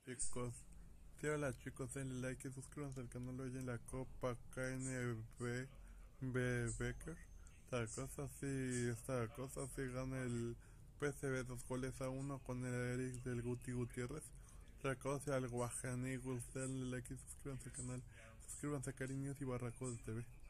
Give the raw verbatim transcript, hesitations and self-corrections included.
Chicos, sí, hola chicos, denle like y suscríbanse al canal. Hoy en la Copa K N B B Becker, tal cosa así, esta cosa así gana el P S V dos goles a uno con el Eric del Guti Gutiérrez. Otra cosa, al Guajanigus, denle like y suscríbanse al canal. Suscríbanse a Cariños y Barracos de T V.